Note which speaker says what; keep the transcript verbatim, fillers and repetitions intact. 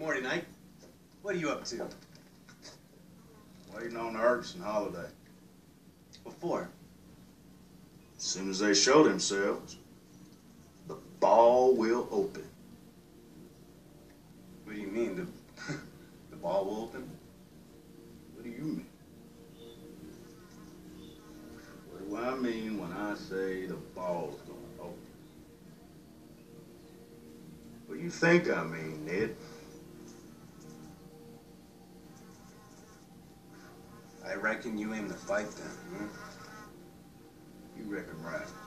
Speaker 1: Morning, Ike. What are you up to?
Speaker 2: Waiting on the Erskine holiday.
Speaker 1: Before?
Speaker 2: As soon as they show themselves, the ball will open.
Speaker 1: What do you mean, the, the ball will open?
Speaker 2: What do you mean? What do I mean when I say the ball's gonna open? What do you think I mean, Ned?
Speaker 1: I reckon you aim to fight them, hmm?
Speaker 2: You reckon right.